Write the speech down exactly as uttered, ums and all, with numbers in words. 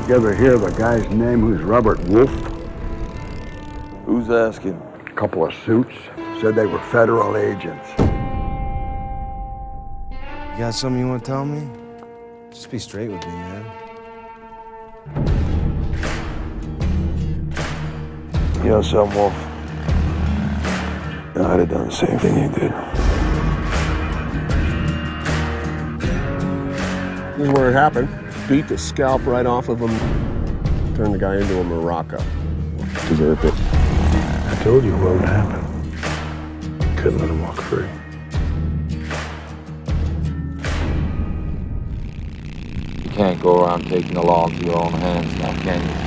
You ever hear of a guy's name who's Robert Wolf? Who's asking? A couple of suits. Said they were federal agents. You got something you want to tell me? Just be straight with me, man. You know something, Wolf? I'd have done the same thing you did. This is where it happened. Beat the scalp right off of him. Turned the guy into a maraca. Deserved it. I told you what would happen. Couldn't let him walk free. You can't go around taking the law into your own hands now, can you?